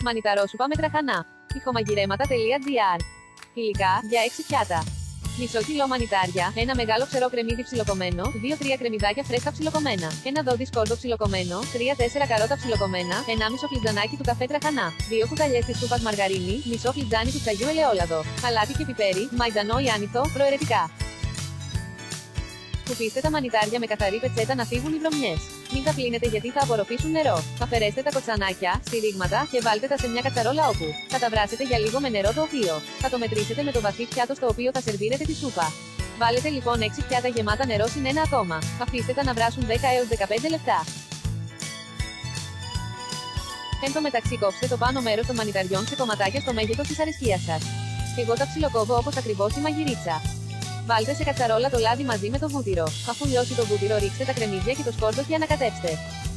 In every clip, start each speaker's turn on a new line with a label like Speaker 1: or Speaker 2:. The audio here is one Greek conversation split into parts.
Speaker 1: Μανιταρόσουπα με τραχανά. Ηχομαγειρέματα.gr. Υλικά για 6 πιάτα. Μισό κιλό μανιτάρια, ένα μεγάλο ξερό κρεμμύδι ψιλοκομμένο, 2-3 κρεμμυδάκια φρέσκα ψιλοκομμένα, ένα δόντι σκόρδο ψιλοκομμένο, 3-4 καρότα ψιλοκομμένα, 1,5 φλιτζανάκι του καφέ τραχανά, 2 κουταλιές της σούπας μαργαρίνη, μισό φλιτζάνι του τσαγιού ελαιόλαδο, αλάτι και πιπέρι, μαϊντανό ή άνηθο, προαιρετικά. Σκουπίστε τα μανιτάρια με καθαρή πετσέτα να φύγουν οι βρωμιές. Μην τα πλύνετε γιατί θα απορροφήσουν νερό. Αφαιρέστε τα κοτσανάκια, στηρίγματα και βάλτε τα σε μια κατσαρόλα όπου θα τα βράσετε για λίγο με νερό το οποίο θα το μετρήσετε με το βαθύ πιάτο στο οποίο θα σερβίρετε τη σούπα. Βάλετε λοιπόν 6 πιάτα γεμάτα νερό συν ένα ακόμα. Αφήστε τα να βράσουν 10 έως 15 λεπτά. Εν τω μεταξύ κόψτε το πάνω μέρος των μανιταριών σε κομματάκια στο μέγεθος της αρεσκίας σας. Εγώ τα ψιλοκόβω όπως ακριβώς η μαγειρίτσα. Βάλτε σε κατσαρόλα το λάδι μαζί με το βούτυρο. Αφού λιώσει το βούτυρο, ρίξτε τα κρεμμύδια και το σκόρδο και ανακατέψτε.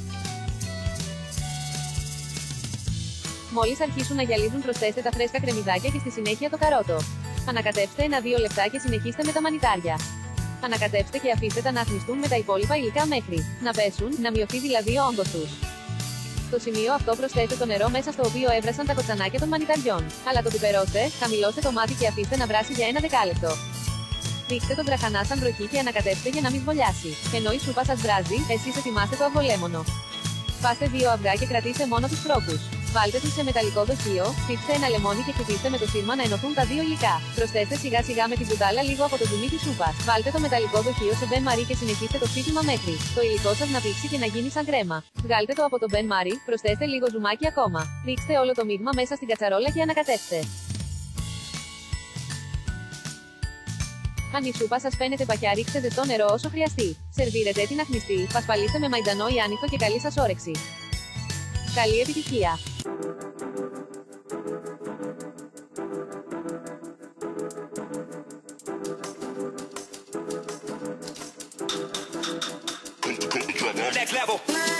Speaker 1: Μόλις αρχίσουν να γυαλίζουν, προσθέστε τα φρέσκα κρεμμυδάκια και στη συνέχεια το καρότο. Ανακατέψτε 1-2 λεπτά και συνεχίστε με τα μανιτάρια. Ανακατέψτε και αφήστε τα να αθνιστούν με τα υπόλοιπα υλικά μέχρι να πέσουν, να μειωθεί δηλαδή ο όγκος τους. Στο σημείο αυτό προσθέστε το νερό μέσα στο οποίο έβρασαν τα κοτσανάκια των μανιταριών. Αλλά το πιπερώστε, χαμηλώστε το μάτι και αφήστε να βράσει για 1 δεκάλεπτο. Ρίξτε τον τραχανά σαν βροχή και ανακατέψτε για να μην βολιάσει. Ενώ η σούπα σας βράζει, εσείς ετοιμάστε το αυγολέμονο. Πάστε 2 αυγά και κρατήστε μόνο τους φρόκους. Βάλτε τους σε μεταλλικό δοχείο, στύψτε ένα λεμόνι και χτυπήστε με το σύρμα να ενωθούν τα δύο υλικά. Προσθέστε σιγά σιγά με την κουτάλα λίγο από το ζουμί της σούπας. Βάλτε το μεταλλικό δοχείο σε μπεν μαρί και συνεχίστε το χτύπημα μέχρι το υλικό σας να πήξει και να γίνει σαν κρέμα. Βγάλτε το από το μπεν μαρί, προσθέστε λίγο ζουμάκι ακόμα. Ρίξτε όλο το μείγμα μέσα στην κατσαρόλα και ανακατέψτε. Αν η σούπα σας φαίνεται παχιά, ρίξτε ζεστό νερό όσο χρειαστεί. Σερβίρετε την αχνηστή, πασπαλίστε με μαϊντανό ή άνηθο και καλή σας όρεξη. Καλή επιτυχία!
Speaker 2: Next level.